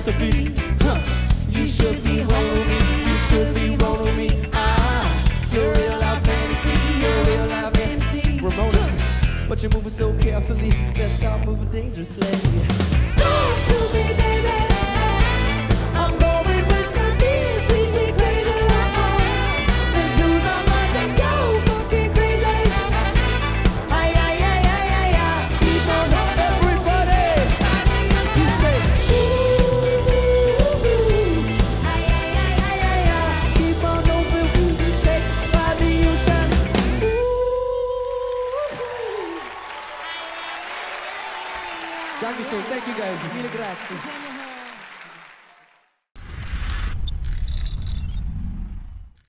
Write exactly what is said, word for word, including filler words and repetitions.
dance a beat. Huh. You should be holding me, you should be rolling me. Ah, you're real life fantasy, you're real life fantasy. Ramona, but you're moving so carefully. Let's start moving dangerously. Talk to me, baby. I'm going with the beat, sweet, sweet, crazy. Let's lose our minds and go fucking crazy. Ay, ay, ay, ay, ay, ay. Keep on up, everybody. You say, ooh, ay, ay, ay, ay, ay, ay. Keep on open, we be take by the ocean. Dankeschön, thank you guys. Mille grazie.